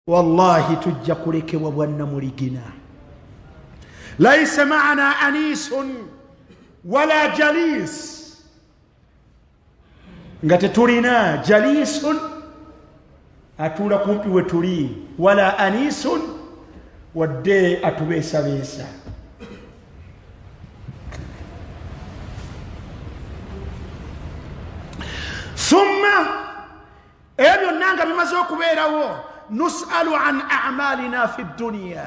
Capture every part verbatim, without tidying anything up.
wallahi tujja kulekebwa bwanna muligina. Laisa maana anisun wala jalis, nga tetulina jalisun atula kumpi we tuli, wala anisun wadde atubeesabeesa. Thumma ebyo nanga bimaze okubeerawo, nusalu an a'malina fi dunya,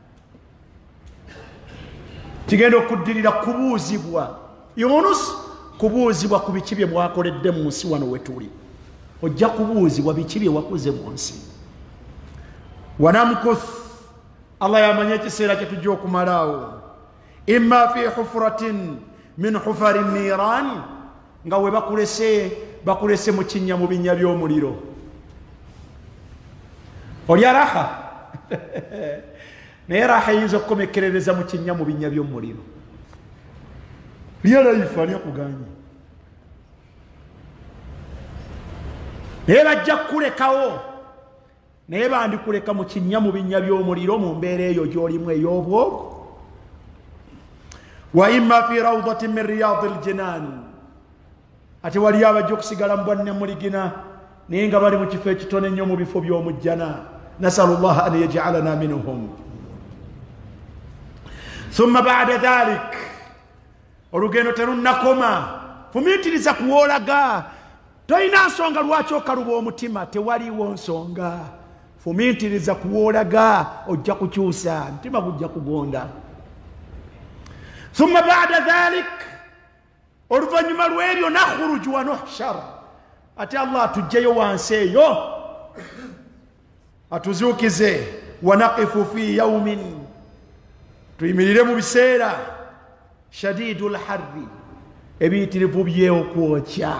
kigenda okuddirira kubuuzibwa Yunus, kubuuzibwa ku biki bye mwakoledde mu nsi wano wetuli. Ojja kubuuzibwa biki bye wakoze mu nsi. Wanamkuth, Allah yamanya ekiseera kye tujja okumalaawo, imma fi hufratin min hufari niran, nga we bakulese bakulese mu kinnya mu binnya by'omuliro. Olya raha naye raha eyinza okukomekerereza mu kinnya mu binnya by'omuliro. Lya laifu ani akuganye? Naye bajja kukulekawo, naye bandikuleka mu kinnya mu binnya by'omuliro mu mbeera eyo gy'olimu ey'obwogo. Wa imma fi rawdatin min riyadi ljinan, ate waliyo abajja okusigala mu bwanne muligina naye nga bali mu kifo ekitone ennyo mu bifo by'omujjana. Nasalu llaha an yaj'alana minhum. Thumma ba'da dhalik, olugendo terunnakoma, fumiitiriza kuwoolaga. Toyina nsonga lwaki okaluba omutima, tewaliwo nsonga. Fumiitiriza kuwoolaga, ojja kukyusa, mutima gujja kugonda. Thumma ba'da dhalik, oluvannyuma lw'ebyo nakhruju wa nuhshar, ate Allah atugjeyo wansi eyo atuzuukize. Wa naqifu fi yawmin, tuyimirire mu biseera shadidu lharri, ebiyitirivu by'okwokya.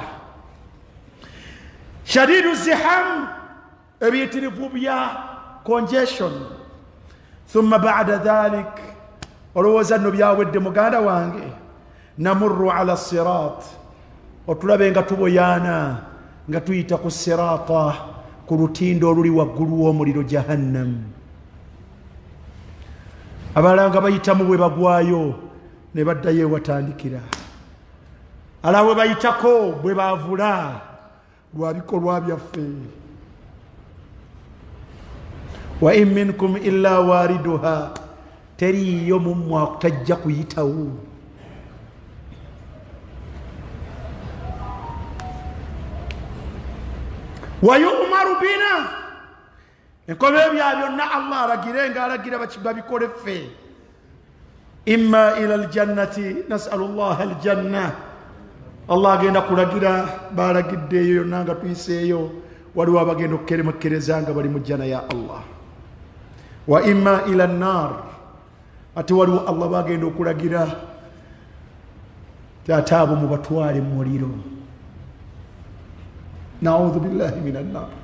Shadidu ziham, ebiyitirivu bya congestion. Thumma ba'da dhalik, olowooza nno byawedde muganda wange, namurru ala sirat, otulabe nga tuboyaana nga tuyita ku sirata, ku lutindo oluli waggulu w'omuliro jahannam. Abalala nga bayitamu bwe bagwayo ne baddayo ewatandikira, ala bwe bayitako bwe baavula lwa bikolwa byaffe. Wa in minkum illa wariduha, teriyo mummwe akutajja kuyitawo. Wa yu'maru bina, enkobe bya byonna Allah alagire nga alagira babikole ffe. Imma ila aljannati, nasalu llaha aljanna, Allah agenda kulagira balagiddeeyo yonna nga tuyiseeyo, waliwo abagenda okukeremekereza nga bali mu jjana ya Allah. Wa imma ila annar, ate waliwo Allah bagenda okulagira ate abo mubatwale mu muliro. Na'udhu billahi minan nar.